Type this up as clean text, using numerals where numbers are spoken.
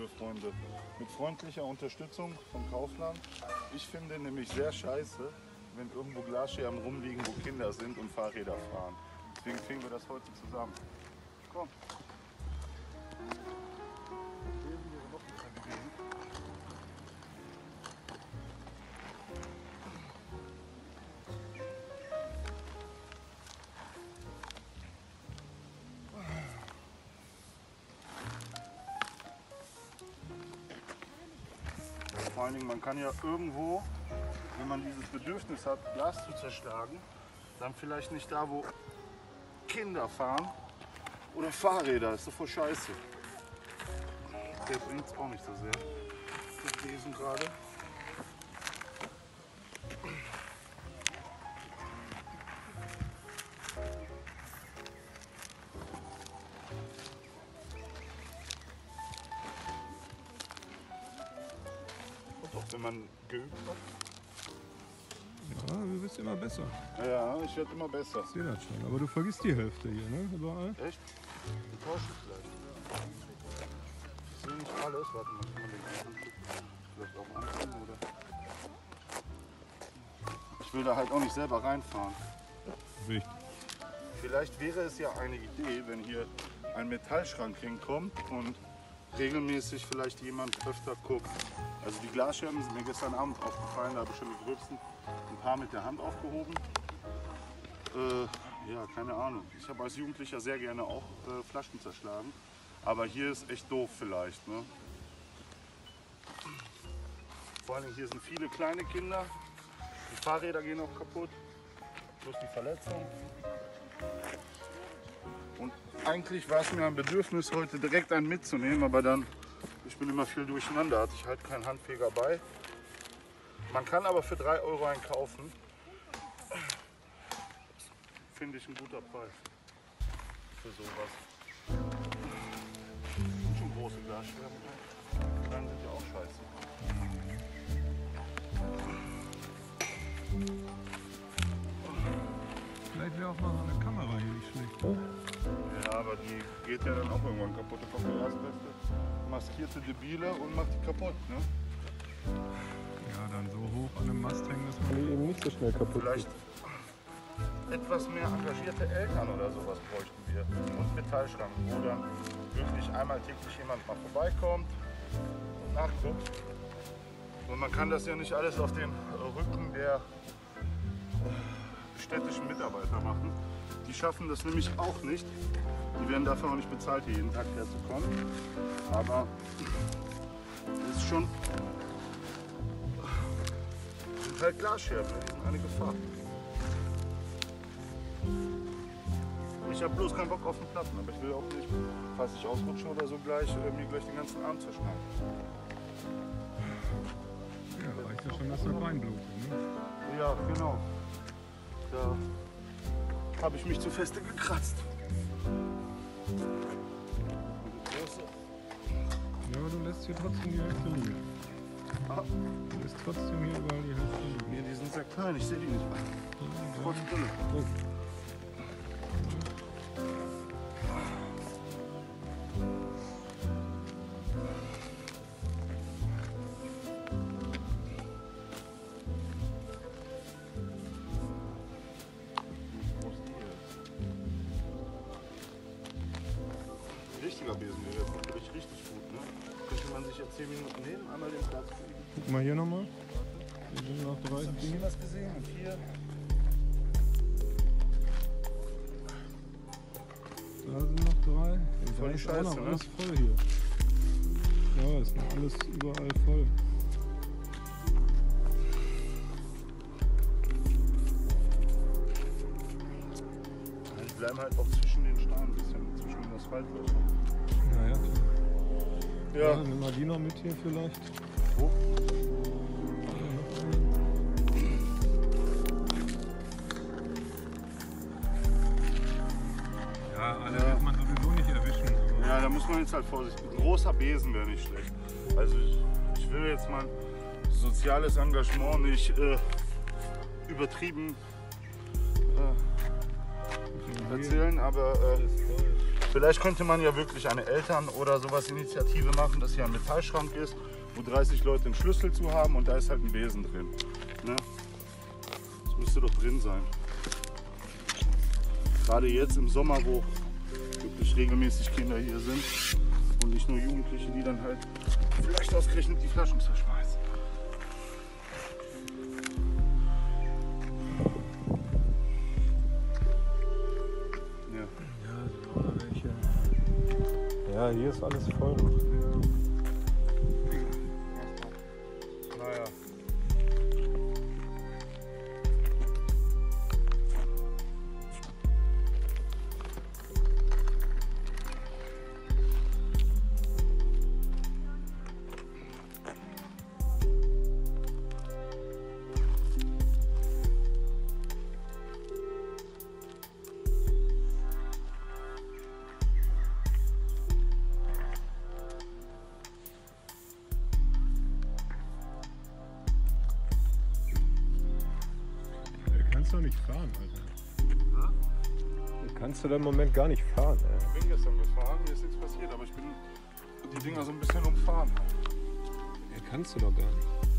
liebe Freunde, mit freundlicher Unterstützung vom Kaufland. Ich finde nämlich sehr scheiße, wenn irgendwo Glasscherben rumliegen, wo Kinder sind und Fahrräder fahren. Deswegen kriegen wir das heute zusammen. Komm. Vor allen Dingen, man kann ja irgendwo, wenn man dieses Bedürfnis hat, Glas zu zerschlagen, dann vielleicht nicht da, wo Kinder fahren oder Fahrräder. Das ist so voll scheiße. Der bringt es auch nicht so sehr. Das Lesen gerade. Wenn man geübt hat. Ja, du wirst immer besser. Ja, ich werde immer besser. Ich sehe das schon. Aber du vergisst die Hälfte hier, ne? Überall. Echt? Wir tauschen vielleicht. Ich sehe nicht alles. Warte mal, kann man den angucken? Vielleicht auch angucken, oder? Ich will da halt auch nicht selber reinfahren. Richtig. Vielleicht wäre es ja eine Idee, wenn hier ein Metallschrank hinkommt und regelmäßig vielleicht jemand öfter guckt. Also die Glasscherben sind mir gestern Abend aufgefallen, da habe ich schon die gröbsten ein paar mit der Hand aufgehoben. Ja, keine Ahnung. Ich habe als Jugendlicher sehr gerne auch Flaschen zerschlagen. Aber hier ist echt doof vielleicht. Ne? Vor allem hier sind viele kleine Kinder. Die Fahrräder gehen auch kaputt. Plus die Verletzung. Und eigentlich war es mir ein Bedürfnis, heute direkt einen mitzunehmen, aber dann, ich bin immer viel durcheinander, hatte ich halt keinen Handfeger bei. Man kann aber für 3 Euro einen kaufen. Finde ich ein guter Preis für sowas. Schon große Glasscherben. Die kleinen sind ja auch scheiße. Vielleicht wäre auch mal so eine Kamera hier nicht schlecht. Ja, aber die geht ja dann auch irgendwann kaputt. Da kommt der erstbeste maskierte Debile und macht die kaputt. Ne? Ja, dann so hoch an einem Mast hängen, dass man die eben nicht so schnell kaputt Vielleicht etwas mehr engagierte Eltern oder sowas bräuchten wir. Und Metallschrank, wo dann wirklich einmal täglich jemand mal vorbeikommt und nachguckt. Und man kann das ja nicht alles auf den Rücken der städtischen Mitarbeiter machen. Die schaffen das nämlich auch nicht. Die werden dafür auch nicht bezahlt, hier jeden Tag herzukommen. Aber es ist schon sind halt Glasscherben, die sind eine Gefahr. Ich habe bloß keinen Bock auf den Platten, aber ich will auch nicht, falls ich ausrutsche oder so, mir gleich den ganzen Arm zerschneiden. Ja, reicht ja schon, dass das Bein blutet, ne? Ja, genau. Da habe ich mich zu feste gekratzt. Ja, aber du lässt hier trotzdem die Hälfte liegen. Ah. Du lässt trotzdem hier überall die Hälfte liegen. Nee, die sind sehr klein, ich sehe die nicht. Trotz Brille. Oh. Richtiger Besen wäre jetzt natürlich richtig gut. Ne? Könnte man sich jetzt 10 Minuten nehmen, einmal den Platz kriegen. Guck mal hier nochmal. Hier sind noch 3 Habe ich hier Dinge. was gesehen? Und hier. Da sind noch 3. Voll Da die ist auch Scheiße, noch ne? alles voll hier. Ja, ist noch alles überall voll. Die bleiben halt auch zwischen den Steinen, ein bisschen zwischen den Asphaltlöchern. Naja, klar. Ja, Ja. nimm mal die noch mit hier vielleicht. Wo? Ja, alle wird man sowieso nicht erwischen. Aber Ja, da muss man jetzt halt vorsichtig. Ein großer Besen wäre nicht schlecht. Also ich will jetzt mein soziales Engagement nicht übertrieben erzählen, aber Vielleicht könnte man ja wirklich eine Eltern- oder sowas Initiative machen, dass hier ein Metallschrank ist, wo 30 Leute den Schlüssel zu haben und da ist halt ein Besen drin. Ne? Das müsste doch drin sein. Gerade jetzt im Sommer, wo wirklich regelmäßig Kinder hier sind und nicht nur Jugendliche, die dann halt vielleicht ausgerechnet die Flaschen zerschmeißen. Ja, hier ist alles voll noch. Naja. Du kannst doch nicht fahren, Alter. Du kannst du da im Moment gar nicht fahren, ey. Ich bin gestern gefahren, mir ist nichts passiert, aber ich bin die Dinger so ein bisschen umfahren. Ja, kannst du doch gar nicht.